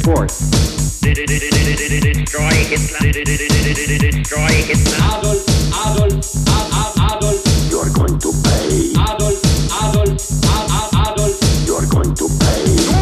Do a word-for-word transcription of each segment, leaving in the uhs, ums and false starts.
force. Destroy Hitler. Destroy Hitler. Adolf, Adolf, Adolf. You're going to pay. Adolf, Adolf, Adolf. You're going to pay.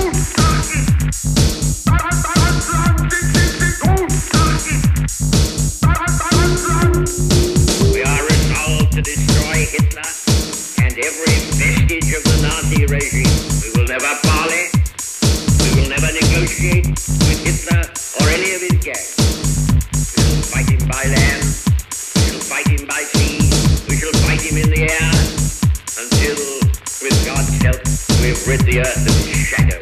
We are resolved to destroy Hitler and every vestige of the Nazi regime. We will never parley. We will never negotiate with Hitler or any of his gang. We shall fight him by land. We shall fight him by sea. We shall fight him in the air until, with God's help, we have rid the earth of his shadow.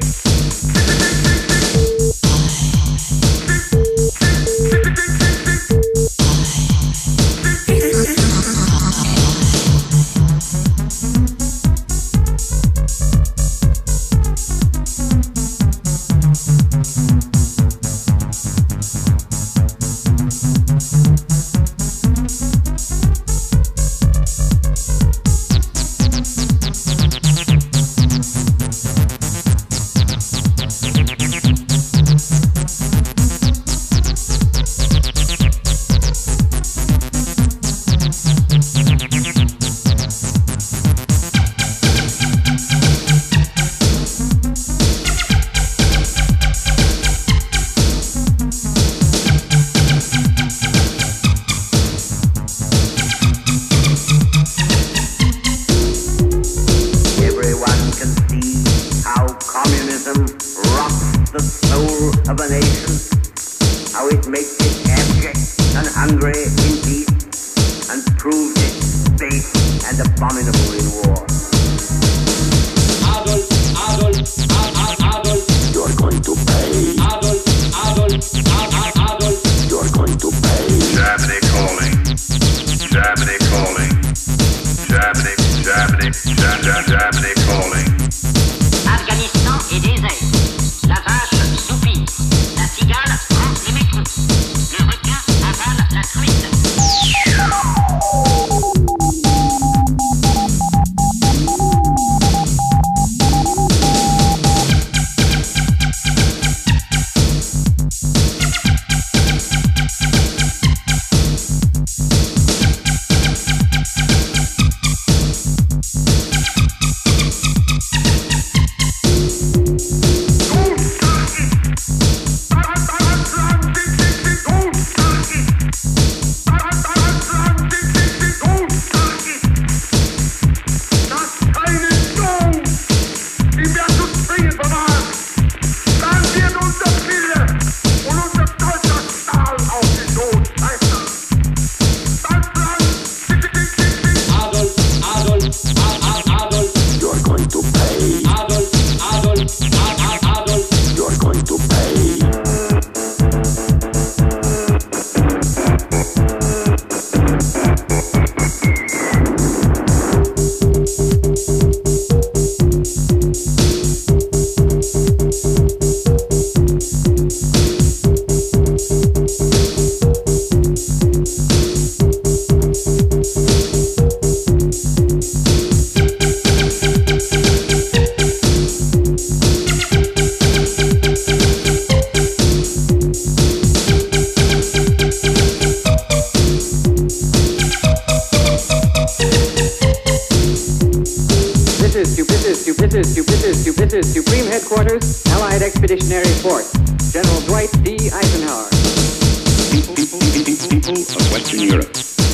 Supreme Headquarters, Allied Expeditionary Force, General Dwight D. Eisenhower. People, people, people, people of Western Europe.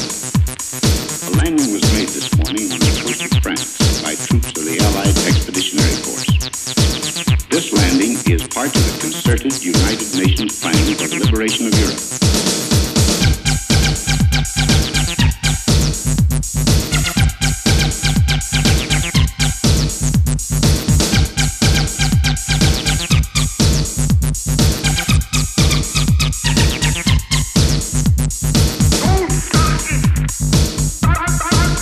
A landing was made this morning on the coast of France by troops of the Allied Expeditionary Force. This landing is part of the concerted United Nations plan for the liberation of Europe. Don't stop it!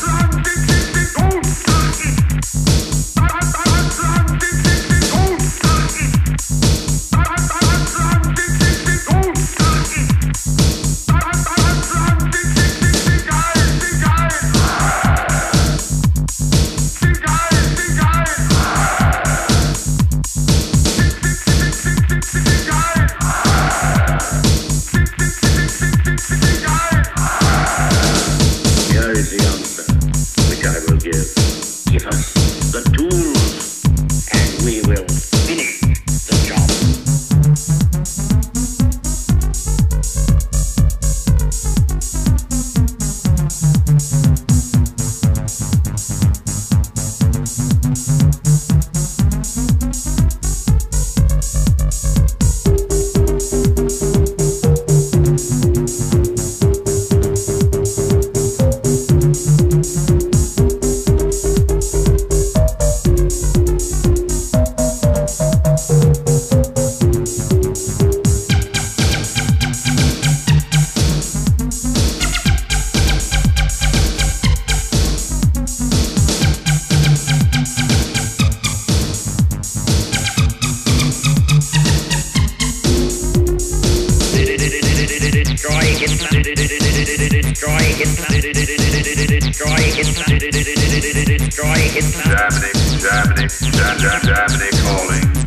destroy Hitler, destroy Hitler, destroy Hitler, destroy Hitler. Germany, Germany, Germany, Germany calling.